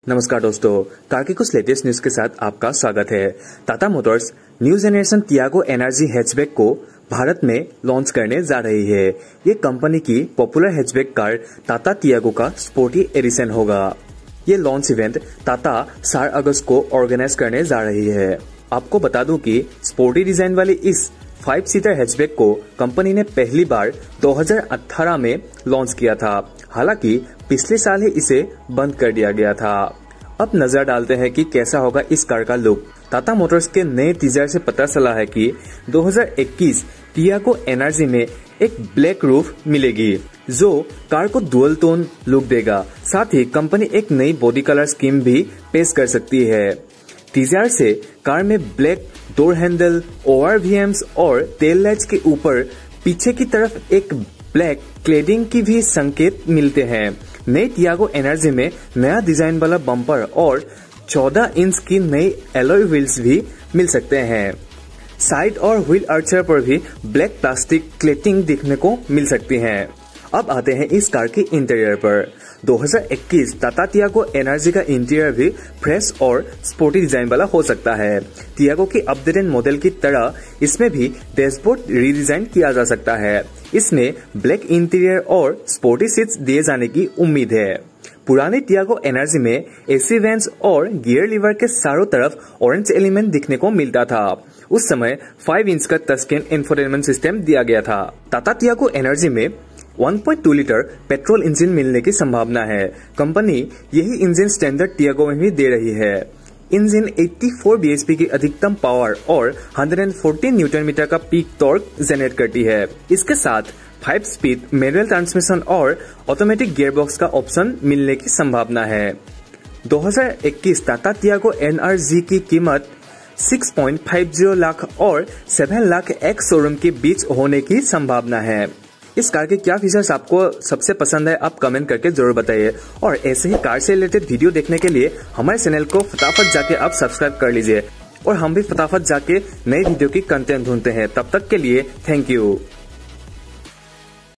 नमस्कार दोस्तों, कार की कुछ लेटेस्ट न्यूज के साथ आपका स्वागत है। Tata motors new generation Tiago energy hatchback को भारत में लॉन्च करने जा रही है। ये कंपनी की popular hatchback car Tata Tiago का स्पोर्टी एडिशन होगा। ये लॉन्च इवेंट टाटा 4 अगस्त को ऑर्गेनाइज करने जा रही है। आपको बता दूं कि स्पोर्टी डिजाइन वाली इस 5 सीटर हैचबैक को कंपनी ने पहली बार 2018 में लॉन्च किया था। हालांकि पिछले साल ही इसे बंद कर दिया गया था। अब नजर डालते हैं कि कैसा होगा इस कार का लुक। टाटा मोटर्स के नए टीजर से पता चला है कि 2021 टियागो एनर्जी में एक ब्लैक रूफ मिलेगी जो कार को डुअल टोन लुक देगा। साथ ही कंपनी एक नई बॉडी कलर स्कीम भी पेश कर सकती है। टीजर से कार में ब्लैक डोर हैंडल, ORVMs और टेल लाइट्स के ऊपर पीछे की तरफ एक ब्लैक क्लेडिंग की भी संकेत मिलते हैं। नई टियागो एनर्जी में नया डिजाइन वाला बम्पर और 14 इंच की नई एलॉय व्हील्स भी मिल सकते हैं। साइड और व्हील आर्चर पर भी ब्लैक प्लास्टिक क्लेटिंग दिखने को मिल सकती है। अब आते हैं इस कार के इंटीरियर पर। 2021 टाटा टियागो एनर्जी का इंटीरियर भी फ्रेश और स्पोर्टी डिजाइन वाला हो सकता है। टियागो की अपडेटेड मॉडल की तरह इसमें भी डैशबोर्ड रीडिजाइन किया जा सकता है। इसमें ब्लैक इंटीरियर और स्पोर्टी सीट्स दिए जाने की उम्मीद है। पुरानी टियागो एनर्जी में एसी वेंट्स और गियर लीवर के चारों तरफ ऑरेंज एलिमेंट दिखने को मिलता था। उस समय 5 इंच का टच स्क्रीन इंफोटेनमेंट सिस्टम दिया गया था। टाटा टियागो एनर्जी में 1.2 लीटर पेट्रोल इंजन मिलने की संभावना है। कंपनी यही इंजन स्टैंडर्ड टियागो में भी दे रही है। इंजन 84 bhp की अधिकतम पावर और 114 न्यूटन मीटर का पीक टॉर्क जनरेट करती है। इसके साथ 5 स्पीड मैनुअल ट्रांसमिशन और ऑटोमेटिक गियरबॉक्स का ऑप्शन मिलने की संभावना है। 2021 टाटा टियागो एनर्जी की कीमत 6.50 लाख और 7 लाख एक्स शोरूम के बीच होने की संभावना है। इस कार के क्या फीचर्स आपको सबसे पसंद है, आप कमेंट करके जरूर बताइए। और ऐसे ही कार से रिलेटेड वीडियो देखने के लिए हमारे चैनल को फटाफट जाके आप सब्सक्राइब कर लीजिए। और हम भी फटाफट जाके नए वीडियो की कंटेंट ढूंढते हैं। तब तक के लिए थैंक यू।